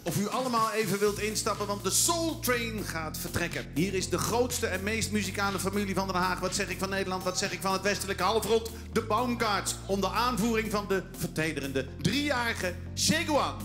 of u allemaal even wilt instappen, want de Soul Train gaat vertrekken. Hier is de grootste en meest muzikale familie van Den Haag. Wat zeg ik van Nederland, wat zeg ik van het westelijke halfrond? De Baumgarts, onder aanvoering van de vertederende 3-jarige Sheguan.